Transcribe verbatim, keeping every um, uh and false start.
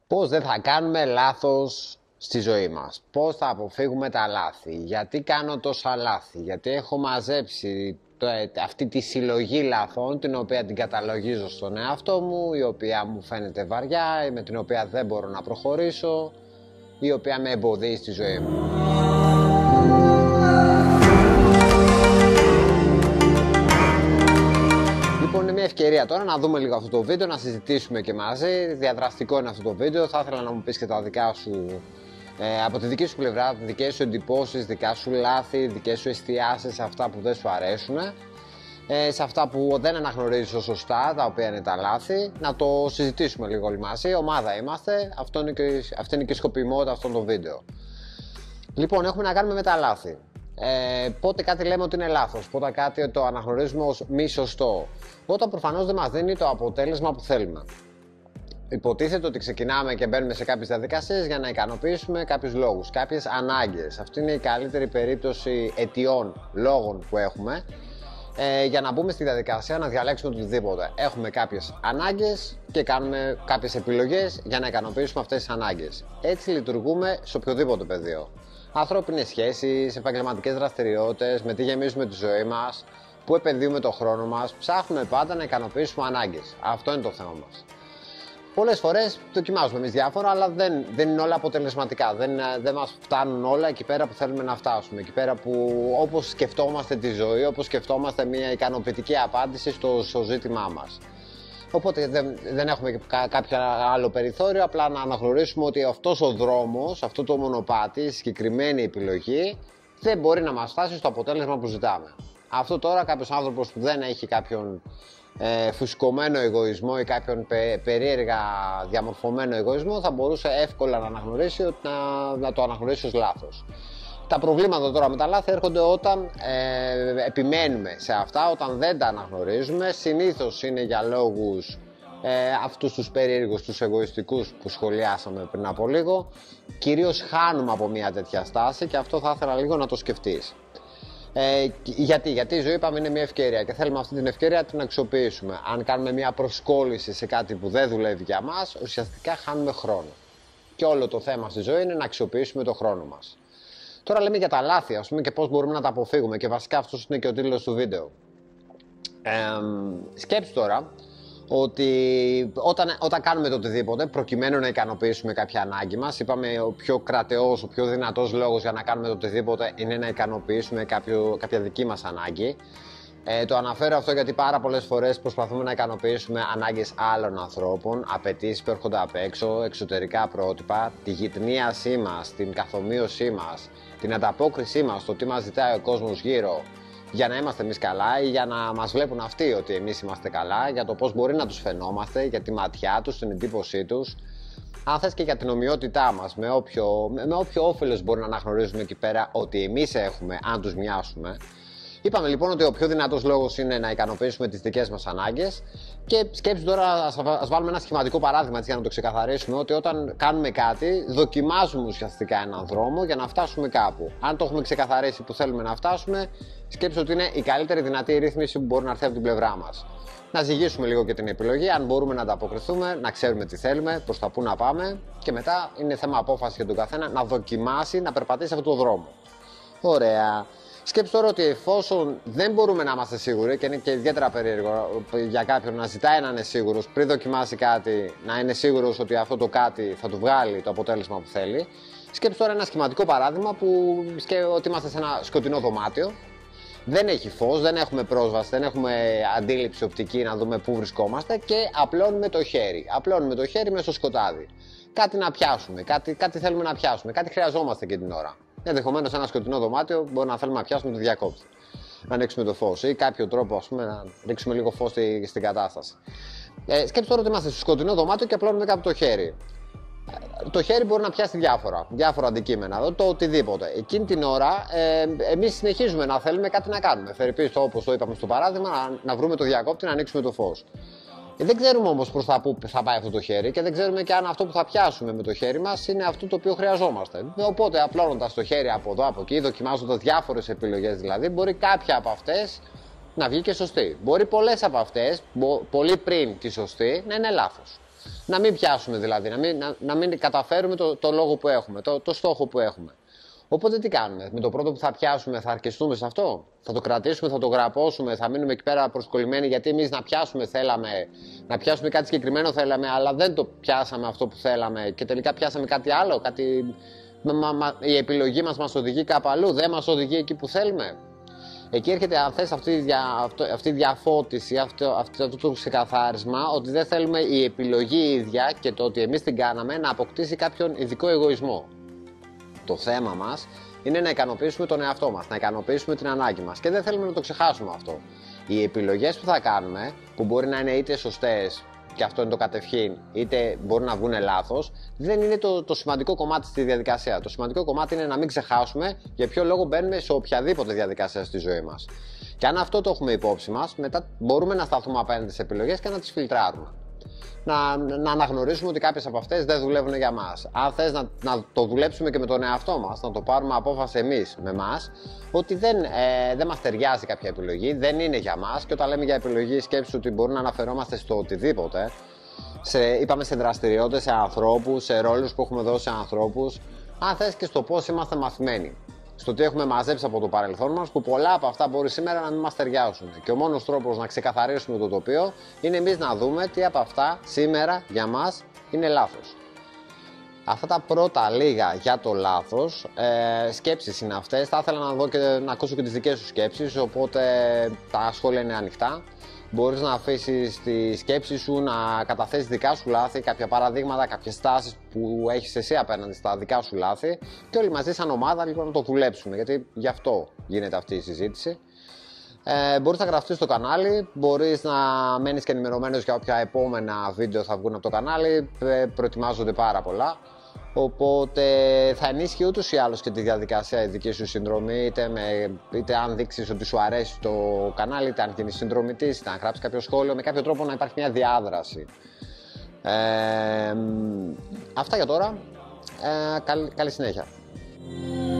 Πώς δεν θα κάνουμε λάθος στη ζωή μας, πώς θα αποφύγουμε τα λάθη, γιατί κάνω τόσα λάθη, γιατί έχω μαζέψει το, αυτή τη συλλογή λαθών την οποία την καταλογίζω στον εαυτό μου, η οποία μου φαίνεται βαριά, με την οποία δεν μπορώ να προχωρήσω, η οποία με εμποδίζει στη ζωή μου. Λοιπόν, είναι μια ευκαιρία τώρα να δούμε λίγο αυτό το βίντεο, να συζητήσουμε και μαζί. Διαδραστικό είναι αυτό το βίντεο. Θα ήθελα να μου πεις και τα δικά σου, ε, από τη δική σου πλευρά, δικές σου εντυπώσεις, δικά σου λάθη, δικές σου εστιάσεις σε αυτά που δεν σου αρέσουν, ε, σε αυτά που δεν αναγνωρίζεις σωστά, τα οποία είναι τα λάθη. Να το συζητήσουμε λίγο όλοι μαζί. Ομάδα είμαστε. Αυτό είναι και, αυτή είναι και η σκοπιμότητα αυτών των βίντεο. Λοιπόν, έχουμε να κάνουμε με τα λάθη. Ε, πότε κάτι λέμε ότι είναι λάθος, πότε κάτι το αναγνωρίζουμε ως μη σωστό, όταν προφανώς δεν μας δίνει το αποτέλεσμα που θέλουμε. Υποτίθεται ότι ξεκινάμε και μπαίνουμε σε κάποιες διαδικασίες για να ικανοποιήσουμε κάποιους λόγους, κάποιες ανάγκες. Αυτή είναι η καλύτερη περίπτωση αιτιών, λόγων που έχουμε, ε, για να μπούμε στη διαδικασία να διαλέξουμε οτιδήποτε. Έχουμε κάποιες ανάγκες και κάνουμε κάποιες επιλογές για να ικανοποιήσουμε αυτές τις ανάγκες. Έτσι λειτουργούμε σε οποιοδήποτε πεδίο. Ανθρώπινες σχέσεις, επαγγελματικές δραστηριότητες, με τι γεμίζουμε τη ζωή μας, πού επενδύουμε το χρόνο μας, ψάχνουμε πάντα να ικανοποιήσουμε ανάγκες. Αυτό είναι το θέμα μας. Πολλές φορές δοκιμάζουμε εμείς διάφορα, αλλά δεν, δεν είναι όλα αποτελεσματικά. Δεν, δεν μας φτάνουν όλα εκεί πέρα που θέλουμε να φτάσουμε. Εκεί πέρα που, όπως σκεφτόμαστε τη ζωή, όπως σκεφτόμαστε μια ικανοποιητική απάντηση στο, στο ζήτημά μας. Οπότε δεν, δεν έχουμε κάποιο άλλο περιθώριο, απλά να αναγνωρίσουμε ότι αυτός ο δρόμος, αυτό το μονοπάτι, η συγκεκριμένη επιλογή δεν μπορεί να μας φτάσει στο αποτέλεσμα που ζητάμε. Αυτό τώρα κάποιος άνθρωπος που δεν έχει κάποιον ε, φουσκωμένο εγωισμό ή κάποιον πε, περίεργα διαμορφωμένο εγωισμό θα μπορούσε εύκολα να αναγνωρίσει ότι να, να το αναγνωρίσει ως λάθος. Τα προβλήματα τώρα με τα λάθη έρχονται όταν ε, επιμένουμε σε αυτά, όταν δεν τα αναγνωρίζουμε. Συνήθως είναι για λόγους ε, αυτούς τους περίεργους, τους εγωιστικούς που σχολιάσαμε πριν από λίγο. Κυρίως χάνουμε από μια τέτοια στάση και αυτό θα ήθελα λίγο να το σκεφτείς. Ε, γιατί, γιατί η ζωή, είπαμε, είναι μια ευκαιρία και θέλουμε αυτή την ευκαιρία να την αξιοποιήσουμε. Αν κάνουμε μια προσκόλληση σε κάτι που δεν δουλεύει για μας, ουσιαστικά χάνουμε χρόνο. Και όλο το θέμα στη ζωή είναι να αξιοποιήσουμε το χρόνο μας. Τώρα λέμε για τα λάθη, ας πούμε, και πώς μπορούμε να τα αποφύγουμε, και βασικά αυτός είναι και ο τίτλος του βίντεο. Ε, σκέψου τώρα ότι όταν, όταν κάνουμε το οτιδήποτε προκειμένου να ικανοποιήσουμε κάποια ανάγκη μας, είπαμε ο πιο κρατεός, ο πιο δυνατός λόγος για να κάνουμε το οτιδήποτε είναι να ικανοποιήσουμε κάποιο, κάποια δική μας ανάγκη. Ε, το αναφέρω αυτό γιατί πάρα πολλές φορές προσπαθούμε να ικανοποιήσουμε ανάγκες άλλων ανθρώπων, απαιτήσεις που έρχονται απ' έξω, εξωτερικά πρότυπα, τη γυτνίασή μας, την καθομοίωσή μας, την ανταπόκρισή μας στο τι μας ζητάει ο κόσμος γύρω, για να είμαστε εμείς καλά ή για να μας βλέπουν αυτοί ότι εμείς είμαστε καλά, για το πώς μπορεί να τους φαινόμαστε, για τη ματιά τους, την εντύπωσή τους. Αν θες και για την ομοιότητά μας, με όποιο, με όποιο όφελος μπορεί να αναγνωρίζουμε εκεί πέρα ότι εμείς έχουμε, αν τους μοιάσουμε. Είπαμε λοιπόν ότι ο πιο δυνατός λόγος είναι να ικανοποιήσουμε τις δικές μας ανάγκες και σκέψου τώρα, ας βάλουμε ένα σχηματικό παράδειγμα έτσι, για να το ξεκαθαρίσουμε, ότι όταν κάνουμε κάτι δοκιμάζουμε ουσιαστικά έναν δρόμο για να φτάσουμε κάπου. Αν το έχουμε ξεκαθαρίσει που θέλουμε να φτάσουμε, σκέψου ότι είναι η καλύτερη δυνατή ρύθμιση που μπορεί να έρθει από την πλευρά μας. Να ζυγίσουμε λίγο και την επιλογή, αν μπορούμε να ανταποκριθούμε, να ξέρουμε τι θέλουμε, προς τα πού να πάμε και μετά είναι θέμα απόφαση για τον καθένα να δοκιμάσει να περπατήσει αυτόν τον δρόμο. Ωραία. Σκέψου τώρα ότι εφόσον δεν μπορούμε να είμαστε σίγουροι, και είναι και ιδιαίτερα περίεργο για κάποιον να ζητάει να είναι σίγουρος πριν δοκιμάσει κάτι, να είναι σίγουρος ότι αυτό το κάτι θα του βγάλει το αποτέλεσμα που θέλει. Σκέψου τώρα ένα σχηματικό παράδειγμα που σκέφτομαι ότι είμαστε σε ένα σκοτεινό δωμάτιο. Δεν έχει φως, δεν έχουμε πρόσβαση, δεν έχουμε αντίληψη οπτική να δούμε πού βρισκόμαστε και απλώνουμε το χέρι. Απλώνουμε το χέρι μέσα στο σκοτάδι. Κάτι να πιάσουμε, κάτι, κάτι θέλουμε να πιάσουμε, κάτι χρειαζόμαστε εκείνη την ώρα. Ενδεχομένως σε ένα σκοτεινό δωμάτιο μπορεί να θέλουμε να πιάσουμε το διακόπτη, να ανοίξουμε το φως ή κάποιο τρόπο, ας πούμε, να ρίξουμε λίγο φως στη, στην κατάσταση. Ε, σκέψτε τώρα ότι είμαστε στο σκοτεινό δωμάτιο και απλώνουμε κάπου το χέρι. Ε, το χέρι μπορεί να πιάσει διάφορα, διάφορα αντικείμενα, το οτιδήποτε. Εκείνη την ώρα ε, εμείς συνεχίζουμε να θέλουμε κάτι να κάνουμε. Φερειπίς, όπως το είπαμε στο παράδειγμα, να, να βρούμε το διακόπτη, να ανοίξουμε το φως. Δεν ξέρουμε όμως προς τα πού θα πάει αυτό το χέρι και δεν ξέρουμε και αν αυτό που θα πιάσουμε με το χέρι μας είναι αυτό το οποίο χρειαζόμαστε. Οπότε απλώνοντας το χέρι από εδώ, από εκεί, δοκιμάζοντας διάφορες επιλογές δηλαδή, μπορεί κάποια από αυτές να βγει και σωστή. Μπορεί πολλές από αυτές, πολύ πριν τη σωστή, να είναι λάθος. Να μην πιάσουμε δηλαδή, να μην, να, να μην καταφέρουμε το, το λόγο που έχουμε, το, το στόχο που έχουμε. Οπότε τι κάνουμε, με το πρώτο που θα πιάσουμε θα αρκεστούμε σε αυτό, θα το κρατήσουμε, θα το γραπώσουμε, θα μείνουμε εκεί πέρα προσκολλημένοι γιατί εμείς να πιάσουμε θέλαμε, να πιάσουμε κάτι συγκεκριμένο θέλαμε, αλλά δεν το πιάσαμε αυτό που θέλαμε και τελικά πιάσαμε κάτι άλλο, κάτι... Μα, μα, η επιλογή μας μας οδηγεί κάπου αλλού, δεν μας οδηγεί εκεί που θέλουμε. Εκεί έρχεται αν θες αυτή, αυτή, αυτή η διαφώτιση, αυτό, αυτό το ξεκαθάρισμα ότι δεν θέλουμε η επιλογή ίδια και το ότι εμείς την κάναμε να αποκτήσει κάποιον ειδικό εγωισμό. Το θέμα μας είναι να ικανοποιήσουμε τον εαυτό μας, να ικανοποιήσουμε την ανάγκη μας και δεν θέλουμε να το ξεχάσουμε αυτό. Οι επιλογές που θα κάνουμε, που μπορεί να είναι είτε σωστές και αυτό είναι το κατευχήν, είτε μπορεί να βγουν λάθος, δεν είναι το, το σημαντικό κομμάτι στη διαδικασία. Το σημαντικό κομμάτι είναι να μην ξεχάσουμε για ποιο λόγο μπαίνουμε σε οποιαδήποτε διαδικασία στη ζωή μας. Και αν αυτό το έχουμε υπόψη μας, μετά μπορούμε να σταθούμε απέναντι στις επιλογές και να τις φιλτράρουμε. Να, να αναγνωρίσουμε ότι κάποιες από αυτές δεν δουλεύουν για μας. Αν θες να, να το δουλέψουμε και με τον εαυτό μας, να το πάρουμε απόφαση εμείς με εμάς, ότι δεν, ε, δεν μας ταιριάζει κάποια επιλογή, δεν είναι για μας. Και όταν λέμε για επιλογή, σκέψου ότι μπορούμε να αναφερόμαστε στο οτιδήποτε. Σε, είπαμε σε δραστηριότητες, σε ανθρώπους, σε ρόλους που έχουμε δώσει σε ανθρώπους. Αν θες και στο πώς είμαστε μαθημένοι. Στο τι έχουμε μαζέψει από το παρελθόν μας, που πολλά από αυτά μπορεί σήμερα να μην μας ταιριάζουν. Και ο μόνος τρόπος να ξεκαθαρίσουμε το τοπίο είναι εμείς να δούμε τι από αυτά σήμερα για μας είναι λάθος. Αυτά τα πρώτα λίγα για το λάθος, ε, σκέψεις είναι αυτές. Θα ήθελα να δω και να ακούσω και τις δικές σου σκέψεις, οπότε τα σχόλια είναι ανοιχτά. Μπορείς να αφήσεις τη σκέψη σου, να καταθέσεις δικά σου λάθη, κάποια παραδείγματα, κάποιες στάσεις που έχεις εσύ απέναντι στα δικά σου λάθη και όλοι μαζί σαν ομάδα λοιπόν να το δουλέψουμε, γιατί γι' αυτό γίνεται αυτή η συζήτηση. Ε, μπορείς να γραφτείς στο κανάλι, μπορείς να μένεις και ενημερωμένος για όποια επόμενα βίντεο θα βγουν από το κανάλι, ε, προετοιμάζονται πάρα πολλά. Οπότε θα ενίσχυε ούτως ή άλλως και τη διαδικασία η δική σου συνδρομή, είτε, με, είτε αν δείξεις ότι σου αρέσει το κανάλι, είτε αν γίνεις συνδρομητής, είτε αν γράψεις κάποιο σχόλιο, με κάποιο τρόπο να υπάρχει μια διάδραση. Ε, αυτά για τώρα. Ε, καλή, καλή συνέχεια.